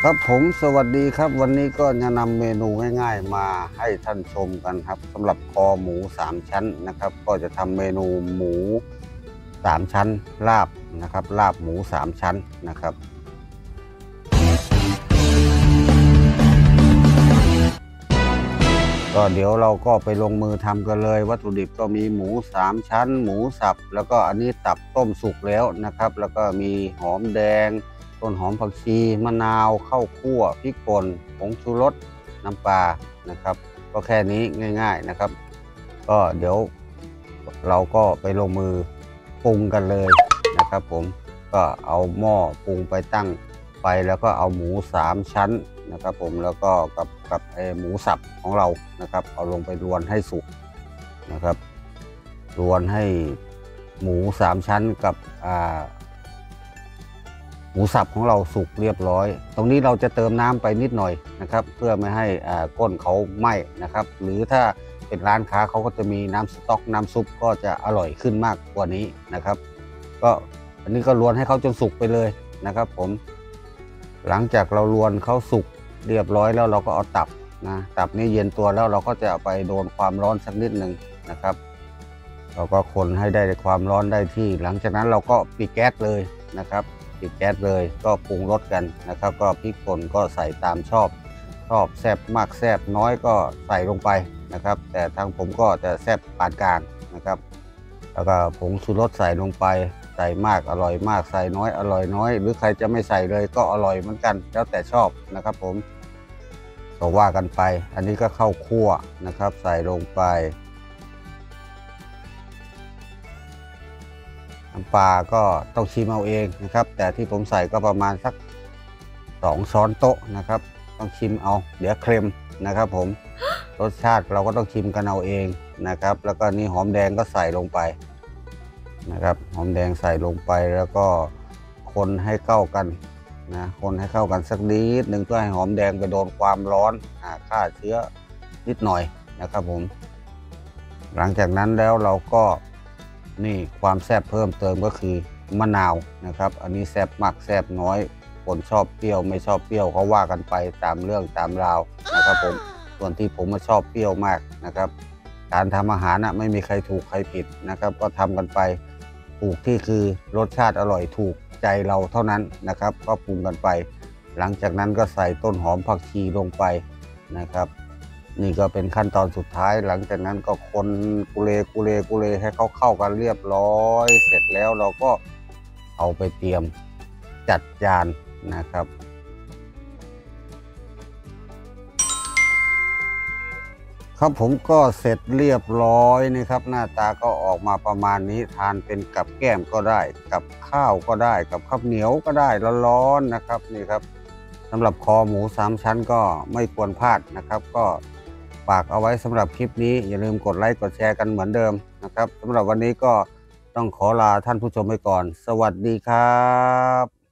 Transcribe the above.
ครับผมสวัสดีครับวันนี้ก็จะนำเมนูง่ายๆมาให้ท่านชมกันครับสำหรับคอหมู3ชั้นนะครับก็จะทำเมนูหมู3ชั้นลาบนะครับลาบหมู3ชั้นนะครับก็เดี๋ยวเราก็ไปลงมือทำกันเลยวัตถุดิบก็มีหมู3ชั้นหมูสับแล้วก็อันนี้ตับต้มสุกแล้วนะครับแล้วก็มีหอมแดงต้นหอมผักชีมะนาวข้าวคั่วพริกป่นผงชูรสน้ำปลานะครับก็แค่นี้ง่ายๆนะครับก็เดี๋ยวเราก็ไปลงมือปรุงกันเลยนะครับผมก็เอาหม้อปรุงไปตั้งไฟแล้วก็เอาหมู3ชั้นนะครับผมแล้วก็กับหมูสับของเรานะครับเอาลงไปรวนให้สุกนะครับรวนให้หมู3ชั้นกับหมูสับของเราสุกเรียบร้อยตรงนี้เราจะเติมน้ำไปนิดหน่อยนะครับเพื่อไม่ให้ก้นเขาไหม้นะครับหรือถ้าเป็นร้านค้าเขาก็จะมีน้ำสต๊อกน้ำซุปก็จะอร่อยขึ้นมากกว่านี้นะครับก็อันนี้ก็รวนให้เขาจนสุกไปเลยนะครับผมหลังจากเรารวนเขาสุกเรียบร้อยแล้วเราก็เอาตับนี้เย็นตัวแล้วเราก็จะเอาไปโดนความร้อนสักนิดหนึ่งนะครับเราก็คนให้ได้ความร้อนได้ที่หลังจากนั้นเราก็ปิดแก๊สเลยนะครับปิดแก๊สเลยก็ปรุงรสกันนะครับก็พริกป่นก็ใส่ตามชอบแซ่บมากแซ่บน้อยก็ใส่ลงไปนะครับแต่ทางผมก็จะแซ่บปานกลางนะครับแล้วก็ผงชูรสใส่ลงไปใส่มากอร่อยมากใส่น้อยอร่อยน้อยหรือใครจะไม่ใส่เลยก็อร่อยเหมือนกันแล้วแต่ชอบนะครับผมก็ว่ากันไปอันนี้ก็ข้าวคั่วนะครับใส่ลงไปน้ำปลาก็ต้องชิมเอาเองนะครับแต่ที่ผมใส่ก็ประมาณสัก2ช้อนโต๊ะนะครับต้องชิมเอาเดี๋ยวเค็มนะครับผมรสชาติเราก็ต้องชิมกันเอาเองนะครับแล้วก็นี่หอมแดงก็ใส่ลงไปนะครับหอมแดงใส่ลงไปแล้วก็คนให้เข้ากันนะคนให้เข้ากันสักนิดหนึ่งเพื่อให้หอมแดงไปโดนความร้อนฆ่าเชื้อนิดหน่อยนะครับผมหลังจากนั้นแล้วเราก็นี่ความแซ่บเพิ่มเติมก็คือมะนาวนะครับอันนี้แซ่บมากแซ่บน้อยคนชอบเปรี้ยวไม่ชอบเปรี้ยวเขาว่ากันไปตามเรื่องตามราวนะครับผมส่วนที่ผมชอบเปรี้ยวมากนะครับการทำอาหารไม่มีใครถูกใครผิดนะครับก็ทำกันไปถูกที่คือรสชาติอร่อยถูกใจเราเท่านั้นนะครับก็ปรุงกันไปหลังจากนั้นก็ใส่ต้นหอมผักชีลงไปนะครับนี่ก็เป็นขั้นตอนสุดท้ายหลังจากนั้นก็คนกุเลให้เขาเข้ากันเรียบร้อยเสร็จแล้วเราก็เอาไปเตรียมจัดจานนะครับครับผมก็เสร็จเรียบร้อยนะครับหน้าตาก็ออกมาประมาณนี้ทานเป็นกับแก้มก็ได้กับข้าวก็ได้กับข้าวเหนียวก็ได้ร้อนๆนะครับนี่ครับสำหรับคอหมู3ชั้นก็ไม่ควรพลาดนะครับก็ฝากเอาไว้สำหรับคลิปนี้อย่าลืมกดไลค์กดแชร์กันเหมือนเดิมนะครับสำหรับวันนี้ก็ต้องขอลาท่านผู้ชมไปก่อนสวัสดีครับ